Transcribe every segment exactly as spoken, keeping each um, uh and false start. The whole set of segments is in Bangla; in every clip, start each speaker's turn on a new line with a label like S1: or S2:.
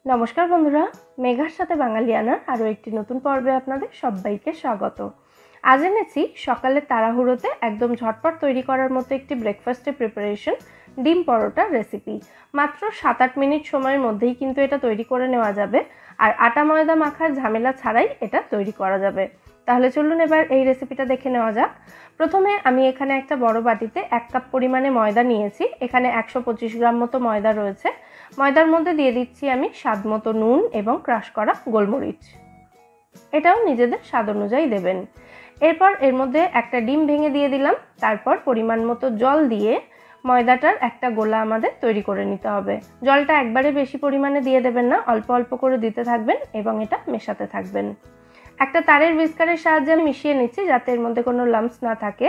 S1: নমস্কার বন্ধুরা, মেঘার সাথে বাঙালিয়ানার আরও একটি নতুন পর্বে আপনাদের সবাইকে স্বাগত। আজ এনেছি সকালের তাড়াহুড়োতে একদম ঝটপট তৈরি করার মতো একটি ব্রেকফাস্টের প্রিপারেশন, ডিম পরোটা রেসিপি। মাত্র সাত আট মিনিট সময়ের মধ্যেই কিন্তু এটা তৈরি করে নেওয়া যাবে, আর আটা ময়দা মাখার ঝামেলা ছাড়াই এটা তৈরি করা যাবে। তাহলে চলুন এবার এই রেসিপিটা দেখে নেওয়া যাক। প্রথমে আমি এখানে একটা বড় বাটিতে এক কাপ পরিমাণে ময়দা নিয়েছি। এখানে একশো পঁচিশ গ্রাম মতো ময়দা রয়েছে। ময়দার মধ্যে দিয়ে দিচ্ছি আমি স্বাদ মতো নুন এবং ক্রাশ করা গোলমরিচ। এটাও নিজেদের স্বাদ অনুযায়ী দেবেন। এরপর এর মধ্যে একটা ডিম ভেঙে দিয়ে দিলাম। তারপর পরিমাণ মতো জল দিয়ে ময়দাটার একটা গোলা আমাদের তৈরি করে নিতে হবে। জলটা একবারে বেশি পরিমাণে দিয়ে দেবেন না, অল্প অল্প করে দিতে থাকবেন এবং এটা মেশাতে থাকবেন। একটা তারের হুইস্কারের সাহায্যে আমি মিশিয়ে নিচ্ছি যাতে এর মধ্যে কোনো লাম্পস না থাকে।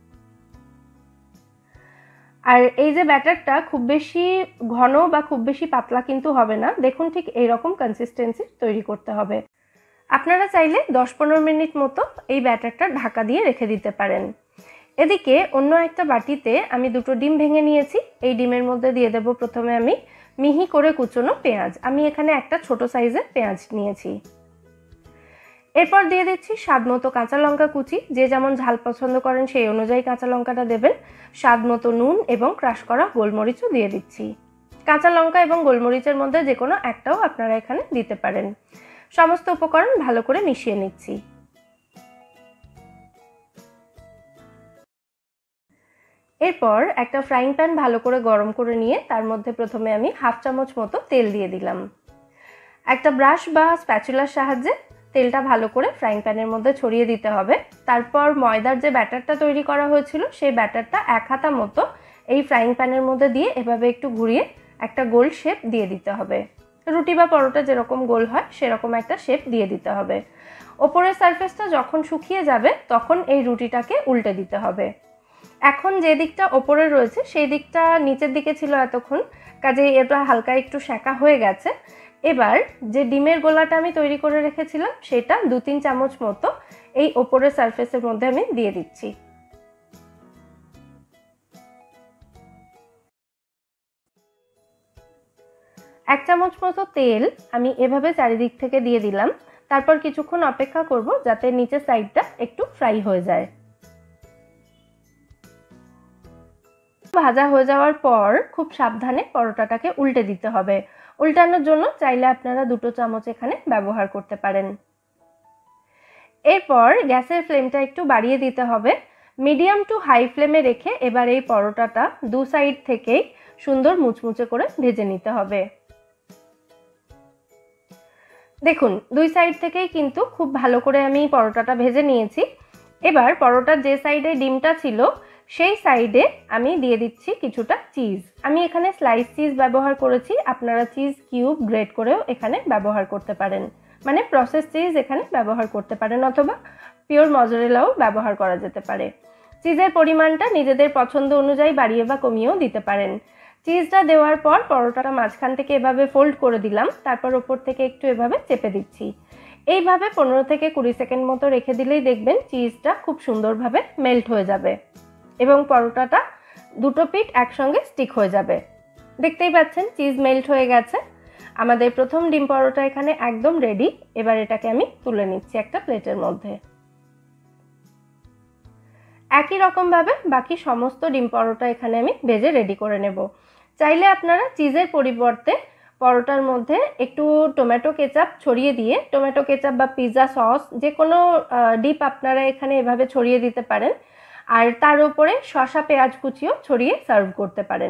S1: আর এই যে ব্যাটারটা খুব বেশি ঘন বা খুব বেশি পাতলা কিন্তু হবে না, দেখুন ঠিক এইরকম কনসিস্টেন্সি তৈরি করতে হবে। আপনারা চাইলে দশ পনেরো মিনিট মতো এই ব্যাটারটা ঢাকা দিয়ে রেখে দিতে পারেন। এদিকে অন্য একটা বাটিতে আমি দুটো ডিম ভেঙে নিয়েছি। এই ডিমের মধ্যে দিয়ে দেব প্রথমে আমি মিহি করে কুচোনো পেঁয়াজ। আমি এখানে একটা ছোট সাইজের পেঁয়াজ নিয়েছি। এরপর দিয়ে দিচ্ছি স্বাদ মতো কাঁচা লঙ্কা কুচি। যে যেমন ঝাল পছন্দ করেন সেই অনুযায়ী কাঁচা লঙ্কাটা দেবেন। স্বাদ মতো নুন এবং ক্রাশ করা গোলমরিচও দিয়ে দিচ্ছি। কাঁচা লঙ্কা এবং গোলমরিচের মধ্যে যে কোনো একটাও আপনারা এখানে দিতে পারেন। সমস্ত উপকরণ ভালো করে মিশিয়ে নিচ্ছি। এরপর একটা ফ্রাইং প্যান ভালো করে গরম করে নিয়ে তার মধ্যে প্রথমে আমি হাফ চামচ মতো তেল দিয়ে দিলাম। একটা ব্রাশ বা স্প্যাচুলার সাহায্যে তেলটা ভালো করে ফ্রাইং প্যানের মধ্যে ছড়িয়ে দিতে হবে। তারপর ময়দার যে ব্যাটারটা তৈরি করা হয়েছিল সেই ব্যাটারটা এক হাতা মতো এই ফ্রাইং প্যানের মধ্যে দিয়ে এভাবে একটু ঘুরিয়ে একটা গোল শেপ দিয়ে দিতে হবে। রুটি বা পরোটা যেরকম গোল হয় সেরকম একটা শেপ দিয়ে দিতে হবে। ওপরের সারফেসটা যখন শুকিয়ে যাবে তখন এই রুটিটাকে উল্টে দিতে হবে। এখন যে দিকটা ওপরে রয়েছে সেই দিকটা নিচের দিকে ছিল এতক্ষণ, কাজেই এটা হালকা একটু সেঁকা হয়ে গেছে। এবার যে ডিমের গোলাটা আমি তৈরি করে রেখেছিলাম সেটা দু তিন চামচ মতো এই ওপরের সারফেসের মধ্যে আমি দিয়ে দিচ্ছি। এক চামচ মতো তেল আমি এভাবে চারিদিক থেকে দিয়ে দিলাম। তারপর কিছুক্ষণ অপেক্ষা করব যাতে নিচের সাইডটা একটু ফ্রাই হয়ে যায়। ভাজা হয়ে যাওয়ার পর খুব সাবধানে পরোটাটাকে উল্টে দিতে হবে। উল্টানোর জন্য চাইলে আপনারা দুটো চামচ এখানে ব্যবহার করতে পারেন। এরপর গ্যাসের ফ্লেমটা একটু বাড়িয়ে দিতে হবে। মিডিয়াম টু হাই ফ্লেমে রেখে এবার এই পরোটাটা দু সাইড থেকেই সুন্দর মুচমুচে করে ভেজে নিতে হবে। দেখুন দুই সাইড থেকেই কিন্তু খুব ভালো করে আমি পরোটাটা ভেজে নিয়েছি। এবার পরোটার যে সাইডে ডিমটা ছিল সেই সাইডে আমি দিয়ে দিচ্ছি কিছুটা চিজ। আমি এখানে স্লাইস চিজ ব্যবহার করেছি, আপনারা চিজ কিউব গ্রেট করেও এখানে ব্যবহার করতে পারেন, মানে প্রসেস চিজ এখানে ব্যবহার করতে পারেন, অথবা পিওর মজরেলাও ব্যবহার করা যেতে পারে। চিজের পরিমাণটা নিজেদের পছন্দ অনুযায়ী বাড়িয়ে বা কমিয়েও দিতে পারেন। চিজটা দেওয়ার পর পরোটাটা মাঝখান থেকে এভাবে ফোল্ড করে দিলাম, তারপর ওপর থেকে একটু এভাবে চেপে দিচ্ছি। এইভাবে পনেরো থেকে কুড়ি সেকেন্ড মতো রেখে দিলেই দেখবেন চিজটা খুব সুন্দরভাবে মেল্ট হয়ে যাবে এবং পরোটাটা দুটো পিঠ একসঙ্গে স্টিক হয়ে যাবে। দেখতেই পাচ্ছেন চিজ মেল্ট হয়ে গেছে। আমাদের প্রথম ডিম পরোটা এখানে একদম রেডি। এবার এটাকে আমি তুলে নিচ্ছি একটা প্লেটের মধ্যে। একই রকমভাবে বাকি সমস্ত ডিম পরোটা এখানে আমি ভেজে রেডি করে নেব। চাইলে আপনারা চিজের পরিবর্তে পরোটার মধ্যে একটু টমেটো কেচাপ ছড়িয়ে দিয়ে, টমেটো কেচাপ বা পিৎজা সস যে কোনো ডিপ আপনারা এখানে এভাবে ছড়িয়ে দিতে পারেন, আর তার উপরে শসা পেঁয়াজ কুচিও ছড়িয়ে সার্ভ করতে পারেন।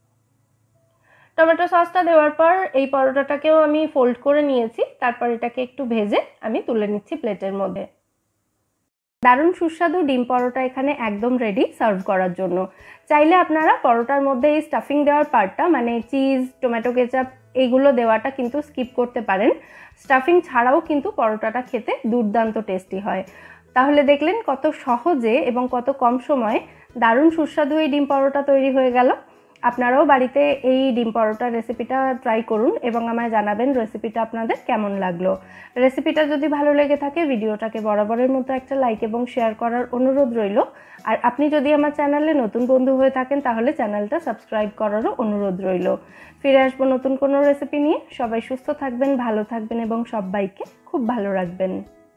S1: টমেটো সসটা দেওয়ার পর এই পরোটাটাকেও আমি ফোল্ড করে নিয়েছি। তারপর এটাকে একটু ভেজে আমি তুলে নিচ্ছি প্লেটের মধ্যে। দারুণ সুস্বাদু ডিম পরোটা এখানে একদম রেডি সার্ভ করার জন্য। চাইলে আপনারা পরোটার মধ্যে এই স্টাফিং দেওয়ার পার্টটা, মানে চিজ, টমেটো কেচাপ এইগুলো দেওয়াটা কিন্তু স্কিপ করতে পারেন। স্টাফিং ছাড়াও কিন্তু পরোটাটা খেতে দুর্দান্ত টেস্টি হয়। তাহলে দেখলেন কত সহজে এবং কত কম সময়ে দারুণ সুস্বাদু এই ডিম পরোটা তৈরি হয়ে গেল। আপনারাও বাড়িতে এই ডিম পরোটা রেসিপিটা ট্রাই করুন এবং আমায় জানাবেন রেসিপিটা আপনাদের কেমন লাগলো। রেসিপিটা যদি ভালো লেগে থাকে ভিডিওটাকে বরাবরের মতো একটা লাইক এবং শেয়ার করার অনুরোধ রইল। আর আপনি যদি আমার চ্যানেলে নতুন বন্ধু হয়ে থাকেন তাহলে চ্যানেলটা সাবস্ক্রাইব করারও অনুরোধ রইল। ফিরে আসবো নতুন কোনো রেসিপি নিয়ে। সবাই সুস্থ থাকবেন, ভালো থাকবেন এবং সবাইকে খুব ভালো রাখবেন।